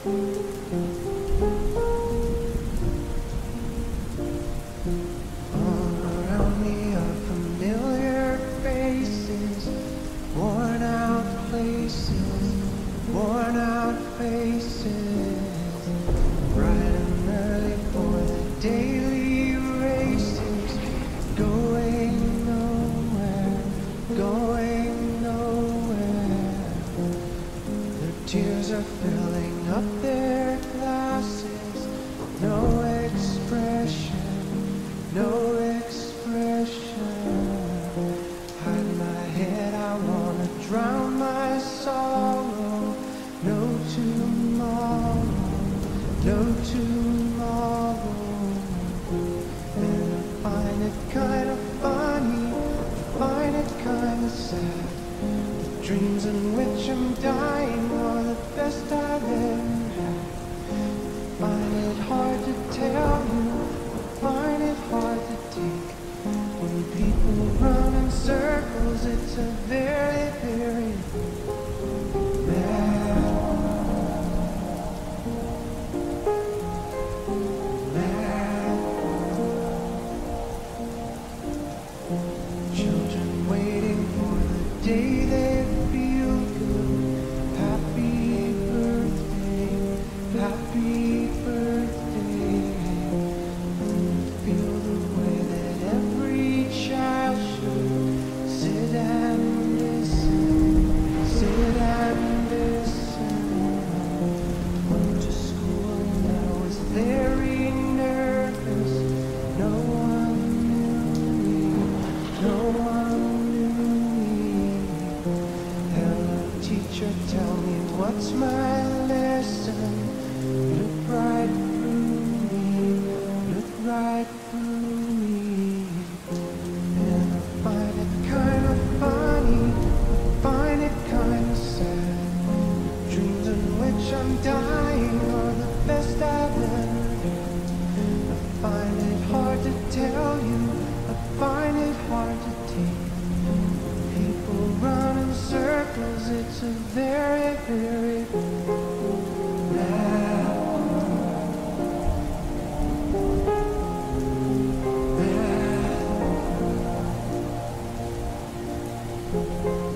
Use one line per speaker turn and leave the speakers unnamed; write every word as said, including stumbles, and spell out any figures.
All around me are familiar faces, worn out places, worn out faces, bright and early for the daily races, going nowhere, going nowhere. Their tears are filling up their glasses, no expression, no expression. Hide my head, I wanna drown my sorrow. No tomorrow, no tomorrow. And I find it kinda funny, find it kinda sad. The dreams in which I'm dying are the best I've ever had. Find it hard to tell you, find it hard to take. When people run in circles, it's a very, very bad, bad. Children waiting for the day they feel good. Happy birthday, happy birthday. Feel the way that every child should. Sit and listen, sit and listen. Went to school and I was very nervous. No one knew me, no one knew me. Hello teacher, tell me what's my lesson. Look right through me, look right through me. And I find it kind of funny, find it kind of sad. Dreams in which I'm dying are the best I've ever had. I find it hard to tell you, I find it hard to take. People run in circles, it's a very, very bad, bad.